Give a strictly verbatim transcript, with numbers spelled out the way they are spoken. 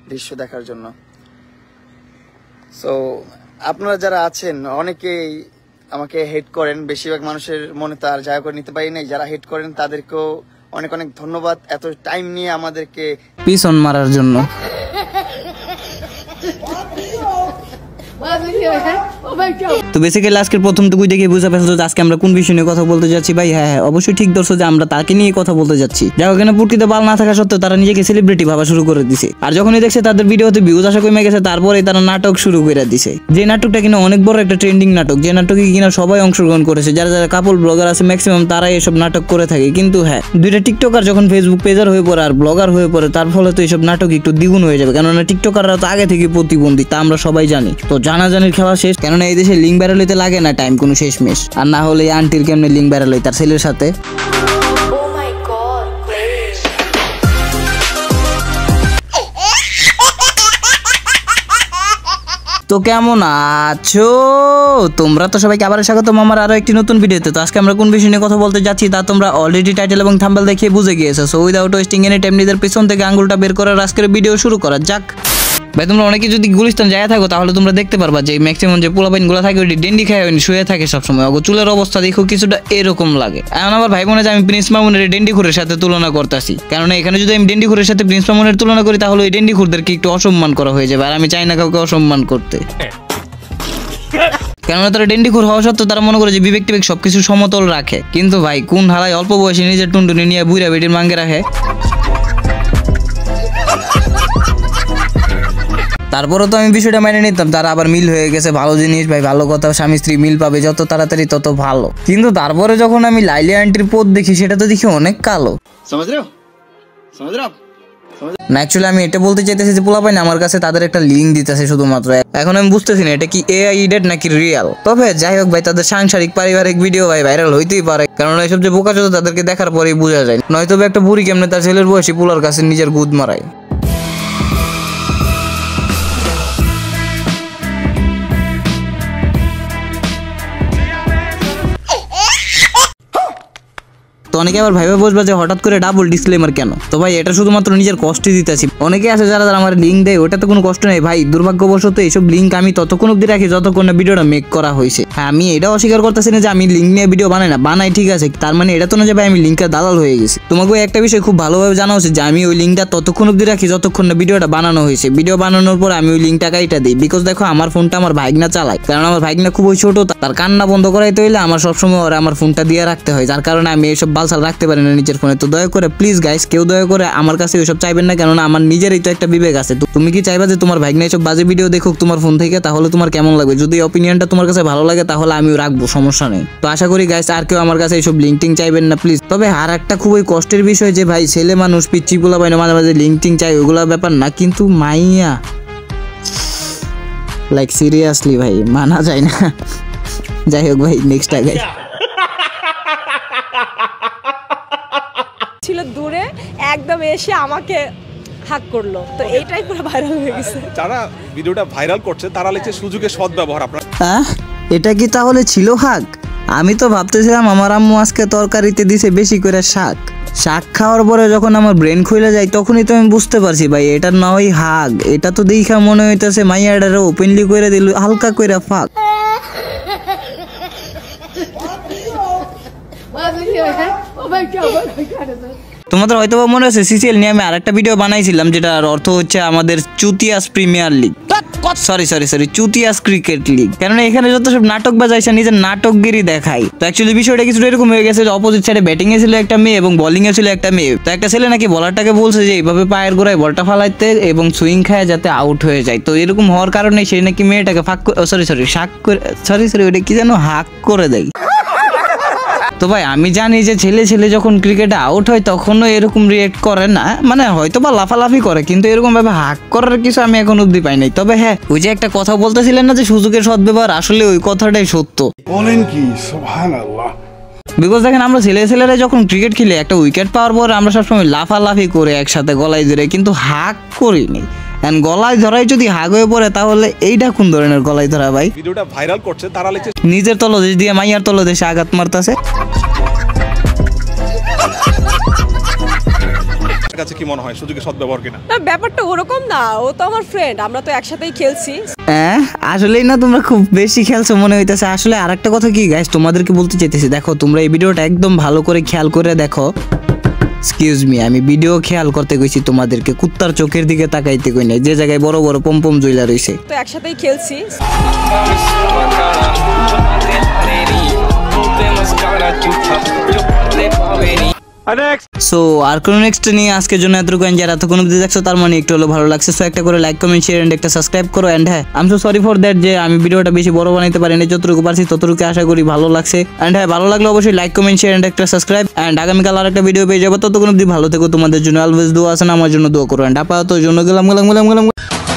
দৃশ্য দেখার জন্য। সো আপনারা যারা আছেন অনেকেই আমাকে হেট করেন, বেশিরভাগ মানুষের মনে তো আর জায়গা করে নিতে পারি নাই। যারা হেট করেন তাদেরকেও অনেক অনেক ধন্যবাদ এত টাইম নিয়ে আমাদেরকে পিছন মারার জন্য। তো বেসিক্যালি আজকের প্রথমটুকুই দেখে বুঝতে পারছো যে আজকে আমরা কোন বিষয় নিয়ে কথা বলতে যাচ্ছি। ভাই হ্যাঁ হ্যাঁ অবশ্যই ঠিক ধরছো যে আমরা তাকে নিয়ে কথা বলতে যাচ্ছি। যাই হোক, এখানে পুটকিতে বাল না থাকা সত্ত্বেও তারা নিজেকে সেলিব্রিটি ভাবা শুরু করে দিছে। আর যখনই দেখছে তাদের ভিডিওতে ভিউজ আসা কমে গেছে, তারপরে তারা নাটক শুরু করে দিছে। যে নাটকটা কিনা অনেক বড় একটা ট্রেন্ডিং নাটক, যে নাটকে কিনা সবাই অংশগ্রহণ করেছে। যারা যারা কাপল ব্লগার আছে ম্যাক্সিমাম তারাই এসব নাটক করে থাকে। কিন্তু হ্যাঁ, দুইটা টিকটকার যখন ফেসবুক পেজার হয়ে পড়ে আর ব্লগার হয়ে পড়ে, তার ফলে তো এইসব নাটক একটু দ্বিগুণ হয়ে যাবে। কেননা টিকটকাররা তো আগে থেকে প্রতিবন্ধী, তা আমরা সবাই জানি। তো জানাজানির খেলা শেষ, কেননা এই দেশে লিঙ্ক ভাইরাল হইতে লাগে না টাইম কোনো শেষ মেশ। আর না হলে আন্টির কেমনে লিঙ্ক ভাইরাল হয় তার ছেলের সাথে। তো কেমন আছো তোমরা? তো সবাইকে আবার স্বাগতম আমার আরো একটি নতুন ভিডিওতে। তো আজকে আমরা কোন বিষয় নিয়ে কথা বলতে যাচ্ছি তা তোমরা অলরেডি টাইটেল এবং থাম্বনেল দেখে বুঝে গিয়েছো। So without wasting any time নিজের পিছন থেকে আঙ্গুলটা বের করার আজকের ভিডিও শুরু করা যাক। ভাই তোমরা অনেকে যদি গুলিস্তান যায় থাকো তাহলে তোমরা দেখতে পারবা যে ম্যাক্সিমাম যে পোলাপাইন গুলো থাকে ওই ডেন্ডি খায় শুয়ে থাকে সবসময়। ওগো চুলের অবস্থা দেখো কিছুটা এরকম লাগে। এখন আমার ভাই মনে যে আমি প্রিন্স মামুনের ডেন্ডি খুরের সাথে তুলনা করতেছি, কারণ এখানে যদি আমি ডেন্ডি খুরের সাথে প্রিন্স মামুনের তুলনা করি তাহলে ওই ডেন্ডি খুরদেরকে একটু অসম্মান করা হয়ে যাবে। আর আমি চাই না কাউকে অসম্মান করতে, কেননা তারা ডেন্ডিখোর হওয়া সত্ত্বেও তারা মনে করে যে বিবেক টিবেক সবকিছু সমতল রাখে। কিন্তু ভাই কোন হালাই অল্প বয়সে নিজের টুনটুনি নিয়ে বুড়া বেটির মাঙ্গে রাখে। তারপরে তো আমি বিষয়টা মেনে নিতাম, তারা আবার মিল হয়ে গেছে, ভালো জিনিস ভাই, ভালো কথা, স্বামী স্ত্রী মিল পাবে যত তাড়াতাড়ি তত ভালো। কিন্তু তারপরে যখন আমি লাইলি আন্টির পোদ দেখি সেটা তো দেখি অনেক কালো। না অ্যাকচুয়ালি আমি এটা বলতে চাইতেছি যে পোলাপাইন আমার কাছে তাদের একটা লিঙ্ক দিতেছে শুধুমাত্র। এখন আমি বুঝতেছি না এটা কি এআই এডিট নাকি রিয়েল। তবে যাই হোক ভাই, তাদের সাংসারিক পারিবারিক ভিডিও ভাই ভাইরাল হইতেই পারে, কারণ এইসব যে বোকা চোদা তাদেরকে দেখার পরেই বোঝা যায়। নয়তো একটা বুড়ি কেমনে তার ছেলের বয়সী পোলার কাছে নিজের গুদ মারায়। তো অনেকে আবার ভাইবে বসবে যে হঠাৎ করে ডাবল ডিসক্লেমার কেন। তো ভাই এটা শুধুমাত্র নিজের কষ্টই দিতেছি। অনেকে আছে যারা যারা আমার লিঙ্ক দেয়, ওটাতে কোনো কষ্ট নেই ভাই। দুর্ভাগ্যবশত এইসব লিঙ্ক আমি ততক্ষণ অব্দি রাখি যতক্ষণ না ভিডিওটা মেক করা হয়েছে। হ্যাঁ, আমি এটাও অস্বীকার করতেছি না যে আমি লিঙ্ক নিয়ে ভিডিও বানাই না, বানাই ঠিক আছে, তার মানে এটা তো না যে ভাই আমি লিঙ্কের দালাল হয়ে গেছি। তোমাকে একটা বিষয় খুব ভালোভাবে জানা উচিত যে আমি ওই লিঙ্কটা ততক্ষণ অব্দি রাখি যতক্ষণ না ভিডিওটা বানানো হয়েছে। ভিডিও বানানোর পর আমি ওই লিঙ্কটা কাইটা দিই। বিকজ দেখো আমার ফোনটা আমার ভাইগনা চালায়, কারণ আমার ভাইগনা খুবই ছোট, তার কান্না বন্ধ করাইতে হইলে আমার সবসময় ওরা আমার ফোনটা দিয়ে রাখতে হয়, যার কারণে আমি এইসব বালসাল রাখতে পারি না নিজের ফোনে। তো দয়া করে প্লিজ গাইস কেউ দয়া করে আমার কাছে ওইসব চাইবেন না, কেননা আমার নিজেরই তো একটা বিবেক আছে। তুমি কি চাইবা যে তোমার ভাইগনা এইসব বাজে ভিডিও দেখুক তোমার ফোন থেকে? তাহলে তোমার কেমন লাগবে? যদি অপিনিয়নটা তোমার কাছে ভালো লাগে তাহলে আমিও রাখবো, সমস্যা নেই। তো আশা করি গাইস আর কেউ আমার কাছে এইসব লিঙ্ক টিং চাইবেন না প্লিজ। তবে আর একটা খুবই কষ্টের বিষয় যে ভাই ছেলে মানুষ পিচ্ছি পোলা পায় না, মাঝে মাঝে লিঙ্ক টিং চাই, ওগুলা ব্যাপার না, কিন্তু মাইয়া লাইক সিরিয়াসলি ভাই মানা যায় না। যাই হোক ভাই, নেক্সট আগে ছিল দূরে একদম এসে আমাকে হাক করলো, তো এইটাই পুরো ভাইরাল হয়ে গেছে। যারা ভিডিওটা ভাইরাল করছে তারা লিখছে সুযোগের সদ্ব্যবহার। আপনার হ্যাঁ এটা কি তাহলে ছিল হাক? আমি তো ভাবতেছিলাম আমার আম্মু আজকে তরকারিতে দিছে বেশি করে শাক। শাক খাওয়ার পরে যখন আমার ব্রেন খুলে যায় তখনই তো আমি বুঝতে পারছি ভাই এটা নয় হাক, এটা তো দেখা মনে হইতেছে মাইয়াডারে ওপেনলি করে দিল হালকা করে ফাক। তোমাদের হয়তো মনে আছে সিসিএল নিয়ে আমি আরেকটা ভিডিও বানাইছিলাম যেটার অর্থ হচ্ছে আমাদের চুতিয়াস premier league, sorry sorry sorry চুতিয়াস ক্রিকেট লিগ। কেননা এখানে যত সব নাটক বাজাইছে নিজের নাটকগিরি দেখাই। তো অ্যাকচুয়ালি বিষয়টা কিছুটা এরকম হয়ে গেছে যে অপোজিট সাইডে ব্যাটিং এ ছিল একটা মেয়ে এবং বোলিং এ ছিল একটা মেয়ে। তো একটা ছেলে নাকি বলারটাকে বলছে যে এইভাবে পায়ের গোড়ায় বলটা ফালাইতে এবং সুইং খায় যাতে আউট হয়ে যায়। তো এরকম হওয়ার কারণে সে নাকি মেয়েটাকে ফাঁক সরি সরি শাক করে সরি সরি ওটা কি যেন হাক করে দেয়। তো ভাই আমি জানি যে ছেলে ছেলে যখন ক্রিকেটে আউট হয় তখনও এরকম রিয়েক্ট করে না, মানে হয়তো বা লাফালাফি করে, কিন্তু এরকম ভাবে হাক করার কিছু আমি এখন অব্দি পাই নাই। তবে হ্যাঁ, ওই যে একটা কথা বলতেছিলেন না যে সুযোগের সদ্ব্যবহার, আসলে ওই কথাটাই সত্য। বলেন কি সুবহানাল্লাহ। বিকজ দেখেন আমরা ছেলে ছেলেরা যখন ক্রিকেট খেলে একটা উইকেট পাওয়ার পর আমরা সবসময় লাফালাফি করে একসাথে গলায় ধরে, কিন্তু হাক করিনি। এন্ড গলায় ধরাই যদি হাগ হয়ে পড়ে তাহলে এইটা কোন ধরনের গলায় ধরা ভাই? ভিডিওটা ভাইরাল করছে তারা লিখছে নিজের তলদেশ দিয়ে মাইয়ার তলদেশে আঘাত মারতেছে। কাছে কি মনে হয় সুযোগের সদ্ব্যবহার কিনা? না ব্যাপারটা ওরকম না, ও তো আমার ফ্রেন্ড, আমরা তো একসাথেই খেলছি। হ্যাঁ আসলেই না তোমরা খুব বেশি খেলছো মনে হইতেছে। আসলে আরেকটা কথা কি গাইস তোমাদেরকে বলতে চাইতেছি, দেখো তোমরা এই ভিডিওটা একদম ভালো করে খেয়াল করে দেখো। এক্সকিউজ মি, আমি ভিডিও খেয়াল করতে কইছি তোমাদেরকে, কুত্তার চোখের দিকে তাকাইতে কই নাই, যে জায়গায় বড় বড় পমপম জুইলা রইছে। তো একসাথেই খেলছি। সো আর কোনো নেক্সট নিয়ে আজকের জন্য এতটুকু। যারা এতক্ষণ অবধি দেখছো তার মানে একটু হলো ভালো লাগছে। সো একটা করে লাইক কমেন্ট শেয়ার এন্ড একটা সাবস্ক্রাইব করো। এন্ড হ্যাঁ I am so sorry for that যে আমি ভিডিওটা বেশি বড় বানাইতে পারিনি, যতটুকু পারছি ততটুকু আশা করি ভালো লাগছে। এন্ড হ্যাঁ ভালো লাগলে অবশ্যই লাইক কমেন্ট শেয়ার এন্ড একটা সাবস্ক্রাইব। এন্ড আগামীকাল আর একটা ভিডিও পেয়ে যাবো, ততক্ষণ অবধি ভালো থেকো। তোমাদের জন্য অলওয়েজ দোয়া আছে না, আমার জন্য দোয়া করো। এন্ড আপাতত জন্য গেলাম গেলাম গেলাম গেলাম।